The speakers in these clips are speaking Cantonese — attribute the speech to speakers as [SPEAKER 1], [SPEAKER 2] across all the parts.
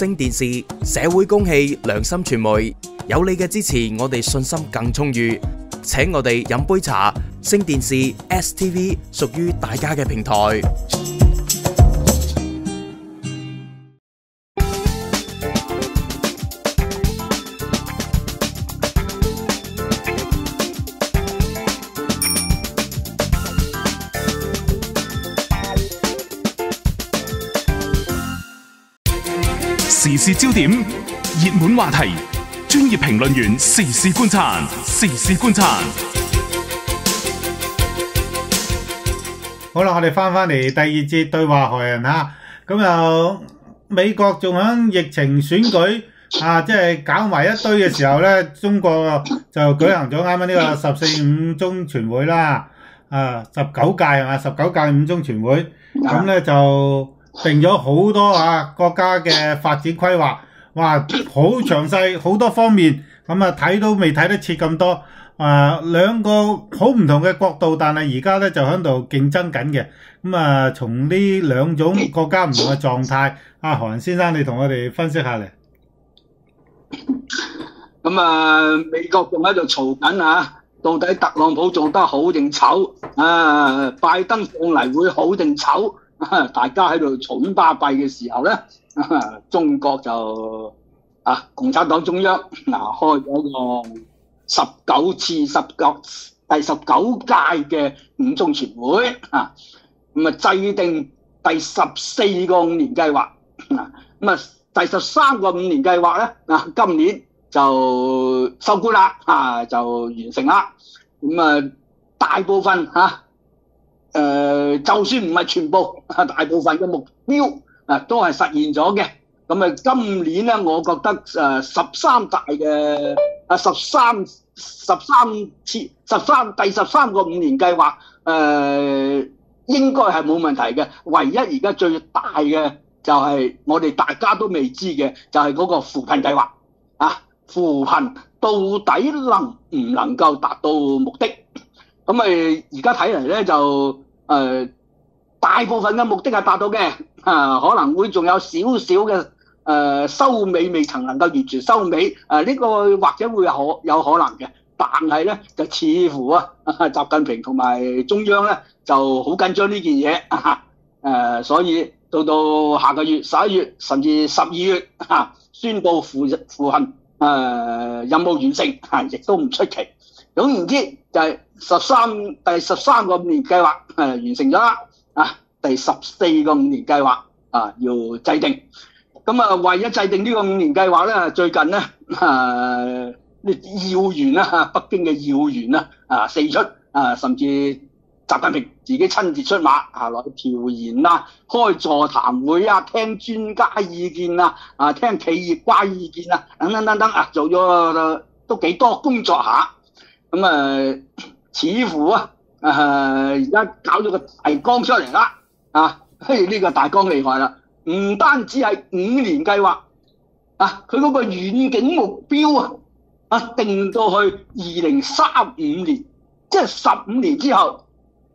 [SPEAKER 1] 星電視、社會公器、良心傳媒，有你嘅支持，我哋信心更充裕。請我哋飲杯茶，星電視 STV 屬於大家嘅平台。
[SPEAKER 2] 時事焦點、熱門話題、專業評論員時事觀察，時事觀察。
[SPEAKER 3] 好啦，我哋翻嚟第二節對話何人嚇，咁又美國仲響疫情選舉即係搞埋一堆嘅時候咧，中國就舉行咗啱啱呢個14.5中全會啦，19屆係嘛，19屆五中全會，咁咧就定咗好多國家嘅發展規劃，哇，好詳細，好多方面，咁睇都未睇得切咁多，兩個好唔同嘅角度，但係而家咧就喺度競爭緊嘅，咁從呢兩種國家唔同嘅狀態，何人先生你同我哋分析下嚟。
[SPEAKER 4] 咁美國仲喺度嘈緊到底特朗普做得好定醜？拜登上嚟會好定醜？大家喺度嘈巴閉嘅時候咧，中國就共產黨中央開咗個第19屆嘅五中全會制定第14個5年計劃。第13個5年計劃咧今年就收官啦，就完成啦。大部分就算唔係全部，大部分嘅目標都係實現咗嘅。今年咧，我覺得13大嘅第13個5年計劃應該係冇問題嘅。唯一而家最大嘅就係我哋大家都未知嘅，就係嗰個扶貧計劃扶貧到底能唔能夠達到目的？而家睇嚟咧就大部分嘅目的係達到嘅，可能會仲有少少嘅收尾未曾能夠完全收尾，呢個或者會有可能嘅，但係咧就似乎習近平同埋中央咧就好緊張呢件嘢，所以到下個月11月甚至12月宣布扶貧任務完成，亦都唔出奇。總言之，就係第13個5年計劃完成咗啦，第14個5年計劃要制定。為咗制定呢個5年計劃咧，最近咧要員北京嘅要員四出甚至習近平自己親自出馬落去調研開座談會聽專家意見聽企業家意見等等做咗都幾多工作下。似乎而家搞咗個大綱出嚟啦，呢個大綱厲害啦，唔單止係5年計劃，佢嗰個遠景目標定到去2035年，即係15年之後，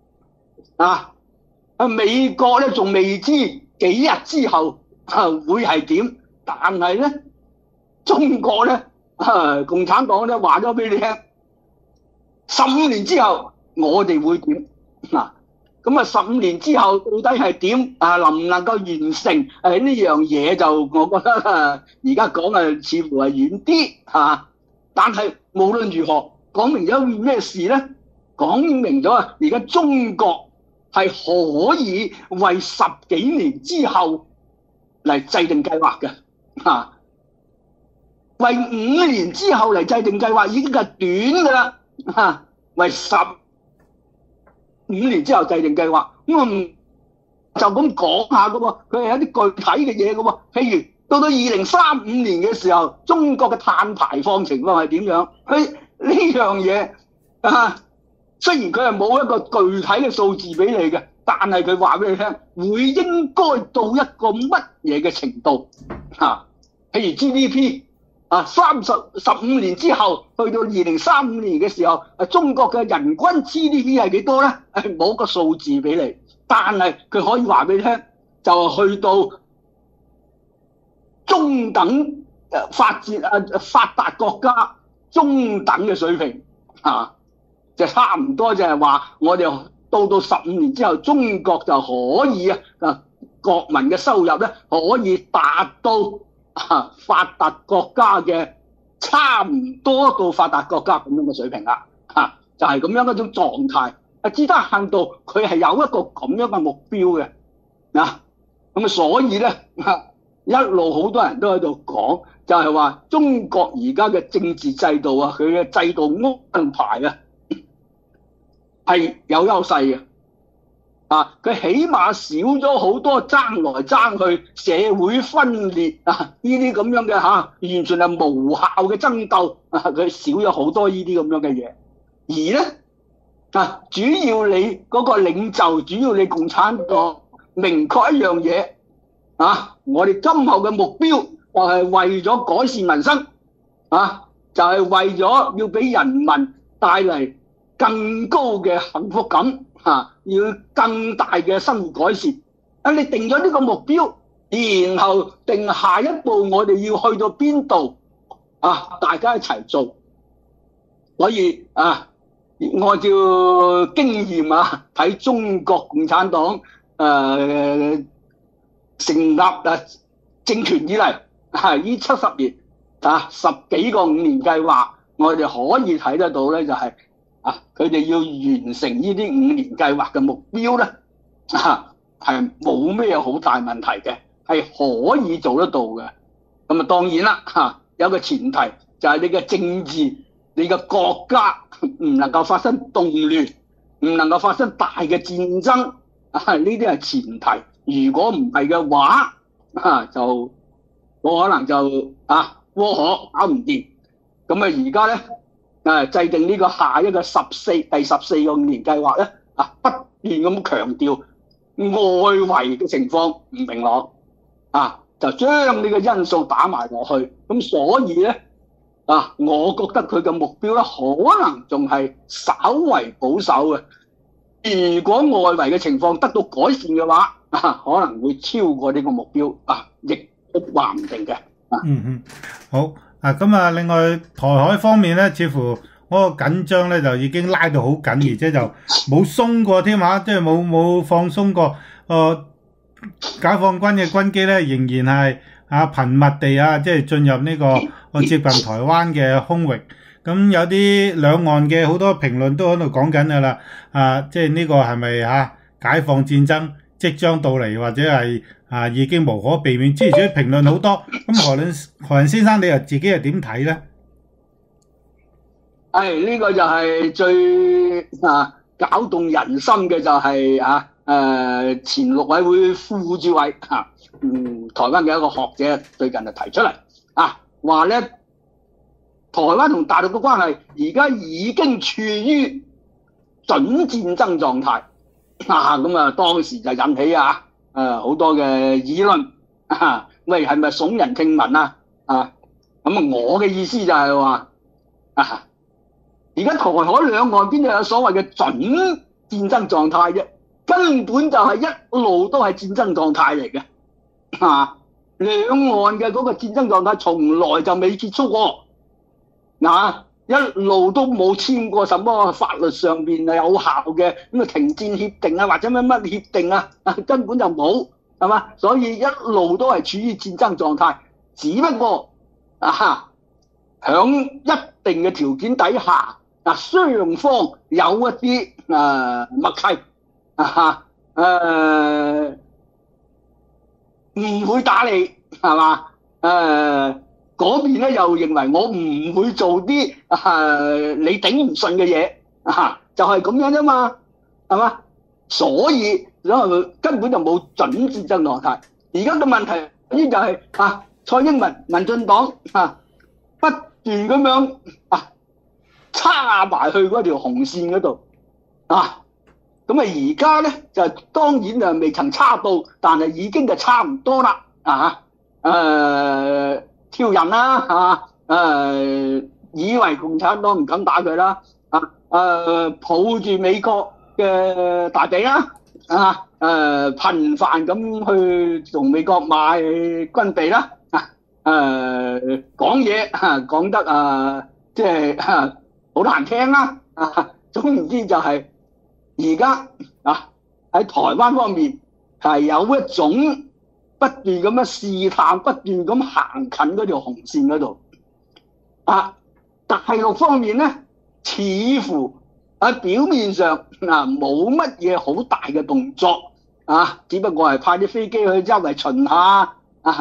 [SPEAKER 4] 美國咧仲未知幾日之後會係點，但係咧中國咧共產黨咧話咗俾你聽。15年之後我哋會點？15年之後到底係點？能唔能夠完成？呢樣嘢就我覺得而家講似乎係遠啲但係無論如何，講明咗咩事咧？講明咗而家中國係可以為10幾年之後嚟制定計劃嘅為5年之後嚟制定計劃已經係短噶啦。為15年之後制定計劃，就咁講下噶喎，佢係有啲具體嘅嘢噶喎。譬如到2035年嘅時候，中國嘅碳排放情況係點樣？佢呢樣嘢雖然佢係冇一個具體嘅數字俾你嘅，但係佢話俾你聽，會應該到一個乜嘢嘅程度譬如 GDP。15年之後，去到2035年嘅時候，中國嘅人均 GDP 係幾多咧？冇個數字俾你，但係佢可以話俾你聽，就去到中中等發達國家中等嘅水平就差唔多就係話我哋到15年之後，中國就可以國民嘅收入咧可以達到發達國家嘅差唔多到發達國家咁樣嘅水平啦，就係咁樣一種狀態。至低限度佢係有一個咁樣嘅目標嘅咁所以咧一路好多人都喺度講，就係話中國而家嘅政治制度佢嘅制度安排係有優勢嘅。佢起碼少咗好多爭來爭去、社會分裂呢啲咁樣嘅完全係無效嘅爭鬥佢少咗好多呢啲咁樣嘅嘢。而咧主要你嗰個領袖，主要你共產黨明確一樣嘢我哋今後嘅目標就係為咗改善民生就係為咗要俾人民帶嚟更高嘅幸福感要更大嘅生活改善。你定咗呢個目標，然後定下一步我哋要去到邊度大家一齊做。所以按照經驗睇中國共產黨成立政權以嚟呢70年10幾個5年計劃，我哋可以睇得到咧，就係佢哋要完成呢啲5年計劃嘅目標咧係冇咩好大問題嘅，係可以做得到嘅。咁當然啦有個前提就係你嘅政治、你嘅國家唔能夠發生動亂，唔能夠發生大嘅戰爭呢啲係前提。如果唔係嘅話就冇可能就窩可搞唔掂。咁而家咧制定呢個下一個第14個5年計劃咧不斷咁強調外圍嘅情況唔明朗就將呢個因素打埋落去。咁所以咧我覺得佢嘅目標咧可能仲係稍為保守嘅。如果外圍嘅情況得到改善嘅話可能會超過呢個目標亦都話唔定嘅。
[SPEAKER 3] 好咁另外台海方面咧，似乎嗰個緊張咧就已經拉到好緊，而且就冇鬆過添即係冇放鬆過。解放軍嘅軍機咧仍然係頻密地即係進入呢個接近台灣嘅空域。咁有啲兩岸嘅好多評論都喺度講緊㗎啦，即係呢個係咪解放戰爭即將到嚟，或者係已經無可避免？之前評論好多，咁何仁先生你又自己又點睇咧？
[SPEAKER 4] 呢個就係最搞動人心嘅，就係前陸委會副主委台灣嘅一個學者最近就提出嚟話咧，台灣同大陸嘅關係而家已經處於準戰爭狀態咁當時就引起好多嘅議論喂，係咪聳人聽聞咁我嘅意思就係話而家台海兩岸邊度有所謂嘅準戰爭狀態啫？根本就係一路都係戰爭狀態嚟嘅兩岸嘅嗰個戰爭狀態從來就未結束過一路都冇簽過什麼法律上面有效嘅咁停戰協定或者乜協定根本就冇，係嘛？所以一路都係處於戰爭狀態，只不過響一定嘅條件底下雙方有一啲默契唔會打你，係嘛？嗰邊咧又認為我唔會做啲你頂唔順嘅嘢就係咁樣啫嘛，係嘛？所以根本就冇準戰爭狀態。而家嘅問題呢就係蔡英文民進黨不斷咁樣插埋去嗰條紅線嗰度咁而家咧就當然就未曾差到，但係已經就差唔多啦挑釁啦以為共產黨唔敢打佢啦抱住美國嘅大髀啦頻繁咁去同美國買軍備啦講嘢講得即係好難聽啦總言之就係而家喺台灣方面係有一種不斷咁樣試探，不斷咁行近嗰條紅線嗰度。大陸方面咧，似乎喺表面上冇乜嘢好大嘅動作只不過係派啲飛機去周圍巡下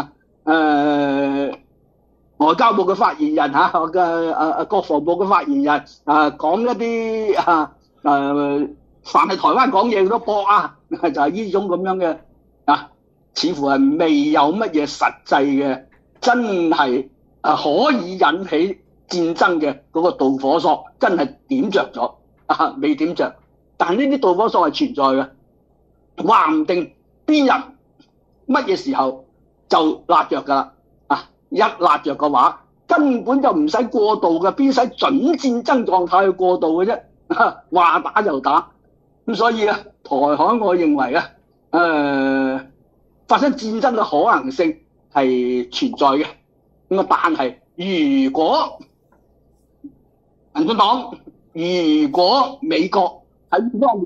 [SPEAKER 4] 外交部嘅發言人國防部嘅發言人講一啲凡係台灣講嘢都播就係呢種咁樣嘅似乎係未有乜嘢實際嘅真係可以引起戰爭嘅嗰個導火索真係點着咗未點着，但係呢啲導火索係存在嘅，話唔定邊日乜嘢時候就辣着㗎啦一辣着嘅話，根本就唔使過渡嘅，邊使準戰爭狀態去過渡嘅啫？話打就打，咁所以台海我認為發生戰爭嘅可能性係存在嘅。咁但係如果民進黨、如果美國喺呢方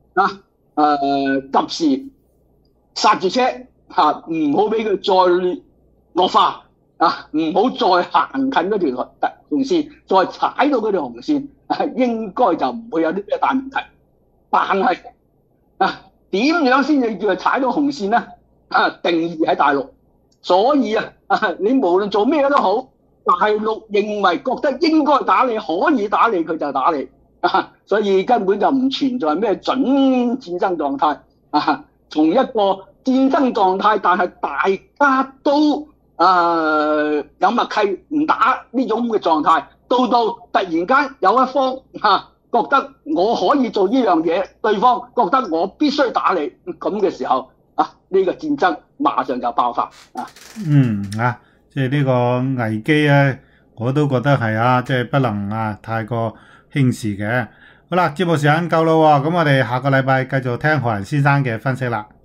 [SPEAKER 4] 面及時剎住車唔好俾佢再惡化唔好再行近嗰條紅線，再踩到嗰條紅線應該就唔會有啲咩大問題。但係點樣先至叫佢踩到紅線咧？定義喺大陸，所以你無論做咩都好，大陸認為覺得應該打你，可以打你，佢就打你所以根本就唔存在咩準戰爭狀態從一個戰爭狀態，但係大家都有默契唔打呢種嘅狀態，到突然間有一方覺得我可以做呢樣嘢，對方覺得我必須打你，咁嘅時候呢個戰爭馬上就爆發
[SPEAKER 3] 即係呢個危機咧，我都覺得係即係不能太過輕視嘅。好啦，節目時間夠啦喎，咁我哋下個禮拜繼續聽何仁先生嘅分析啦。